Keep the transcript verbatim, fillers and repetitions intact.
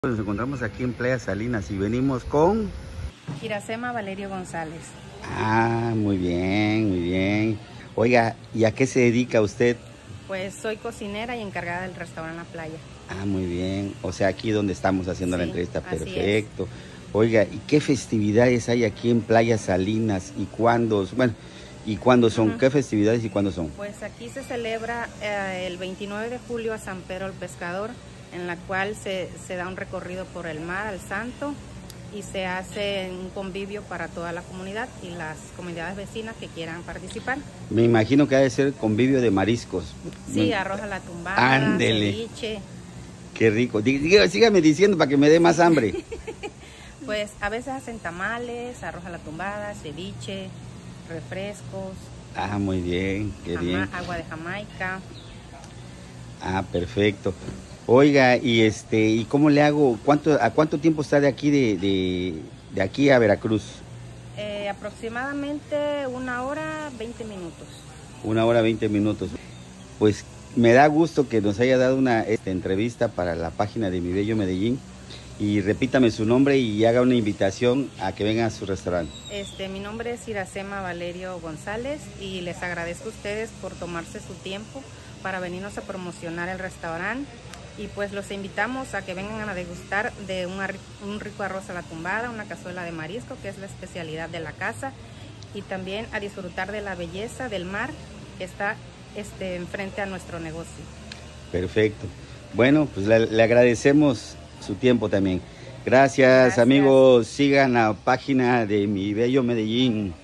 Nos encontramos aquí en Playa Salinas y venimos con... Iracema Valerio González. Ah, muy bien, muy bien. Oiga, ¿y a qué se dedica usted? Pues soy cocinera y encargada del restaurante La Playa. Ah, muy bien. O sea, aquí donde estamos haciendo Sí, la entrevista, así perfecto. Oiga, ¿y qué festividades hay aquí en Playa Salinas y cuándo? Bueno, ¿y cuándo son? Uh-huh. ¿Qué festividades y cuándo son? Pues aquí se celebra eh, el veintinueve de julio a San Pedro el Pescador, en la cual se, se da un recorrido por el mar al Santo y se hace un convivio para toda la comunidad y las comunidades vecinas que quieran participar. Me imagino que ha de ser convivio de mariscos. Sí, Me... arroz a la tumbada, Ándele. ceviche. Qué rico. Dígame, sígame diciendo para que me dé más hambre. Pues a veces hacen tamales, arroz a la tumbada, ceviche, refrescos. Ah, muy bien, qué bien. Agua de Jamaica. Ah, perfecto. Oiga, y este, ¿y cómo le hago? ¿Cuánto, a cuánto tiempo está de aquí de, de, de aquí a Veracruz? Eh, aproximadamente una hora, veinte minutos. Una hora, veinte minutos. Pues me da gusto que nos haya dado una esta, entrevista para la página de Mi Bello Medellín. Y repítame su nombre y haga una invitación a que vengan a su restaurante. Este, mi nombre es Iracema Valerio González y les agradezco a ustedes por tomarse su tiempo para venirnos a promocionar el restaurante. Y pues los invitamos a que vengan a degustar de un, un rico arroz a la tumbada, una cazuela de marisco, que es la especialidad de la casa, y también a disfrutar de la belleza del mar que está este, enfrente a nuestro negocio. Perfecto. Bueno, pues le, le agradecemos su tiempo también. Gracias, Gracias, amigos. Sigan la página de Mi Bello Medellín.